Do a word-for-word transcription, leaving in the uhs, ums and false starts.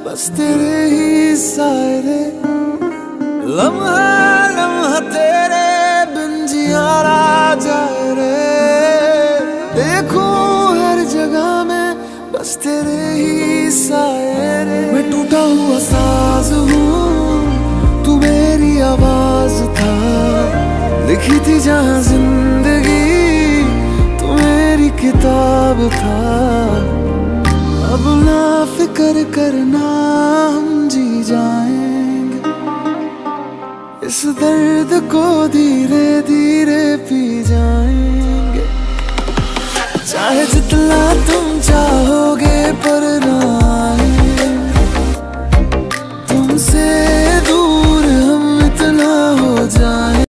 बस तेरे ही सारे, लम्हा लम्हा तेरे बिन जियारा जाए रे। देखूं हर जगह में बस तेरे ही साए रे। मैं टूटा हुआ साज हूँ, तू मेरी आवाज था, लिखी थी जहाँ जिंदगी तू मेरी किताब था। अब ना फिक्र करना, हम जी जाएंगे इस दर्द को दी